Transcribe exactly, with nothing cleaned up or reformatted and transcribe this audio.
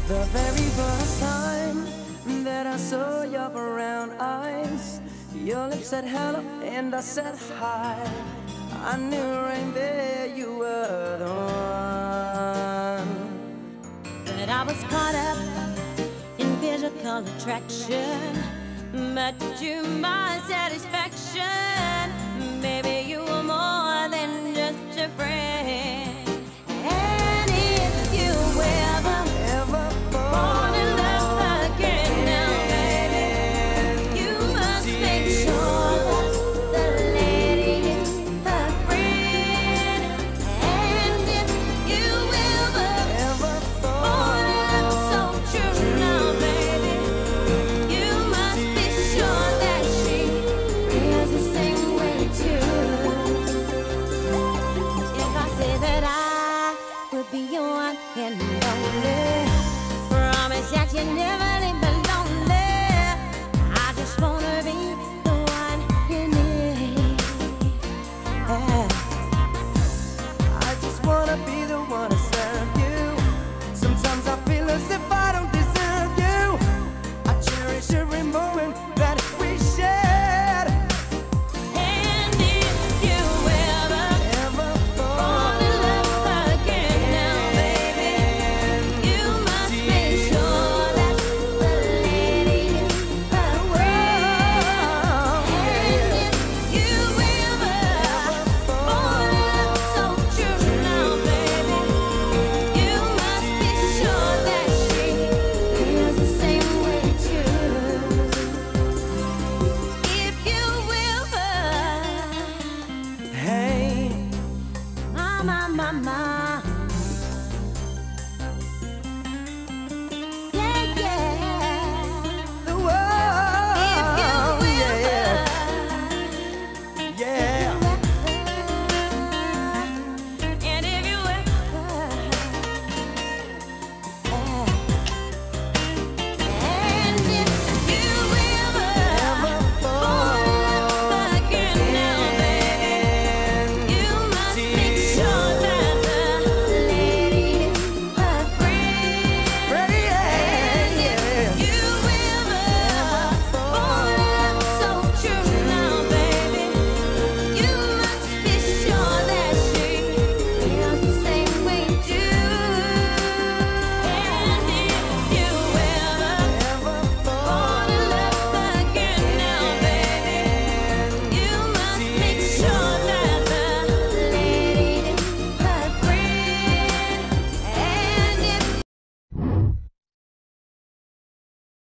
The very first time that I saw your brown eyes, your lips said hello and I said hi. I knew right there you were the one. But I was caught up in physical attraction, but to my satisfaction, baby, you were more than just a friend. And if you ever, Ever fall in love again now, baby, you must make sure that the lady is her friend. And if you ever ever fall in love so true now, baby, you must be sure that she feels the same way too. If I say that I would be your one and only, promise that you never leave me lonely. I just wanna be the one you need. I just wanna be the one to serve you. Sometimes I feel as if I